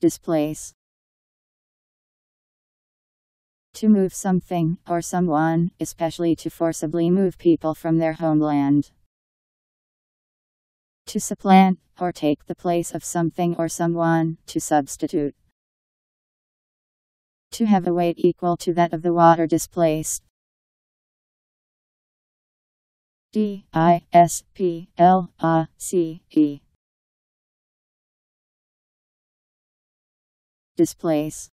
Displace. To move something or someone, especially to forcibly move people from their homeland. To supplant, or take the place of something or someone, to substitute. To have a weight equal to that of the water displaced. D-I-S-P-L-A-C-E. Displace.